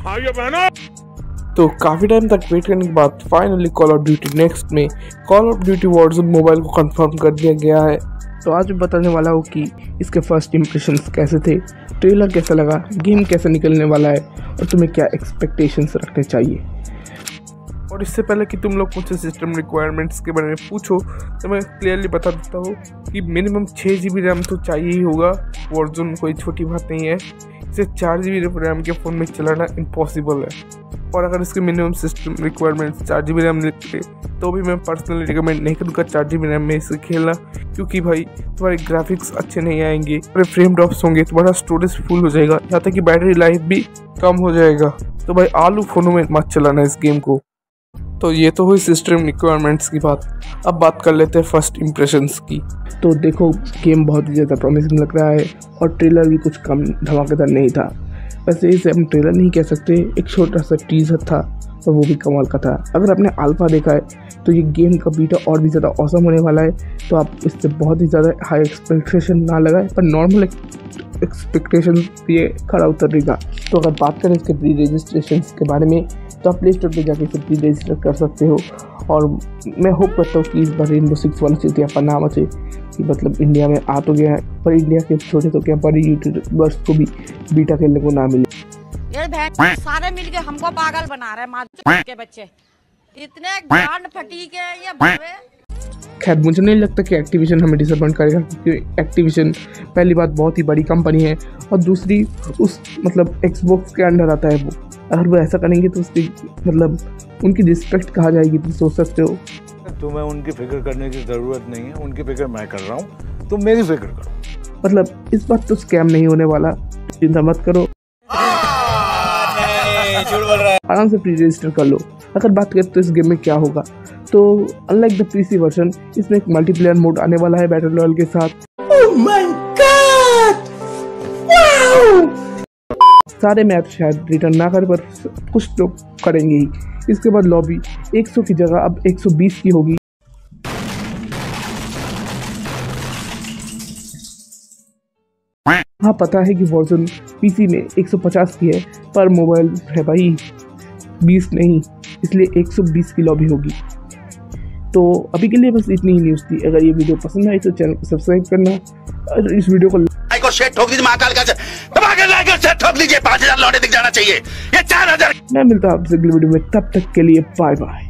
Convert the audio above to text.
आइए बहनों। तो काफ़ी टाइम तक वेट करने के बाद finally call of duty next में call of duty warzone mobile को कंफर्म कर दिया गया है। तो आज मैं बताने वाला हूँ कि इसके फर्स्ट इंप्रेशंस कैसे थे, ट्रेलर कैसा लगा, गेम कैसे निकलने वाला है और तुम्हें क्या एक्सपेक्टेशंस रखने चाहिए। और इससे पहले कि तुम लोग मुझसे सिस्टम रिक्वायरमेंट्स के बारे में पूछो तो मैं क्लियरली बता देता हूँ कि मिनिमम 6 GB रैम तो चाहिए ही होगा। वॉरज़ोन कोई छोटी बात नहीं है, इसे 4 GB रैम के फ़ोन में चलाना इम्पॉसिबल है। और अगर इसके minimum system requirements 4 GB RAM निकले तो भी मैं पर्सनली रिकमेंड नहीं करूँगा 4 GB रैम में इसे खेलना, क्योंकि भाई तुम्हारे ग्राफिक्स अच्छे नहीं आएंगे, तुम्हारे फ्रेम ड्रॉप्स होंगे, तुम्हारा स्टोरेज फुल हो जाएगा, यहाँ तक कि बैटरी लाइफ भी कम हो जाएगा। तो भाई आलू फ़ोनों में मत चलाना इस गेम को। तो ये तो हुई सिस्टम रिक्वायरमेंट्स की बात। अब बात कर लेते हैं फर्स्ट इम्प्रेशंस की। तो देखो, गेम बहुत ही ज़्यादा प्रॉमिसिंग लग रहा है और ट्रेलर भी कुछ कम धमाकेदार नहीं था। वैसे इसे हम ट्रेलर नहीं कह सकते, एक छोटा सा टीजर था और वो भी कमाल का था। अगर आपने अल्फा देखा है तो ये गेम का बीटा और भी ज़्यादा औसम होने वाला है, तो आप इससे बहुत ही ज़्यादा हाई एक्सपेक्टेशन ना लगाए, पर नॉर्मल एक्सपेक्टेशन ये खड़ा उतरेगा। तो अगर बात करें इसके प्री रजिस्ट्रेशन के बारे में तो आप प्ले स्टोर पर जाके इसे प्री रजिस्टर कर सकते हो। और मैं होप करता हूँ कि इस बार रेनबो 6 वन से नाम अच्छे कि मतलब इंडिया में आ तो गया है, पर इंडिया के छोटे तो क्या बड़े यूट्यूबर्स को भी बीटा खेलने को ना मिले। ये बहन सारे मिलके हमको पागल बना रहे हैं, माँ के बच्चे इतने गांड फटी के ये भवे। खैर, मुझे नहीं लगता कि एक्टिविजन हमें डिसअपॉइंट करेगा, क्योंकि एक्टिविजन पहली बात बहुत ही बड़ी कंपनी है और दूसरी उस मतलब एक्सबॉक्स के अंडर आता है वो। अगर वो ऐसा करेंगे तो उसकी मतलब उनकी रिस्पेक्ट कहा जाएगी, तुम सोच सकते हो। तुम्हें उनकी फिक्र करने की ज़रूरत नहीं है, उनकी फिक्र मैं कर रहा हूँ, तुम मेरी फिक्र करो। मतलब इस बात तो स्कैम नहीं होने वाला, चिंता मत करो, आराम से प्री रजिस्टर कर लो। अगर बात करें तो इस गेम में क्या होगा, तो अनलाइक द पीसी वर्जन इसमें एक मल्टीप्लेयर मोड आने वाला है बैटल रॉयल के साथ। Oh my God! Wow! सारे मैच शायद रिटर्न ना कर, पर कुछ लोग करेंगे ही। इसके बाद लॉबी 100 की जगह अब 120 की होगी। हाँ, पता है कि वर्जन पीसी में 150 की है, पर मोबाइल है भाई 20 नहीं, इसलिए 120 की लॉबी होगी। तो अभी के लिए बस इतनी ही न्यूज़ थी। अगर ये वीडियो पसंद आई तो चैनल को सब्सक्राइब करना और इस वीडियो को लाइक और शेयर ठोक दीजिए, महाकाल का लाइक और शेयर ठोक लीजिए, 5000 लौटे दिख जाना चाहिए, ये 4000। मैं मिलता हूँ आपसे अगली वीडियो में, तब तक के लिए बाय बाय।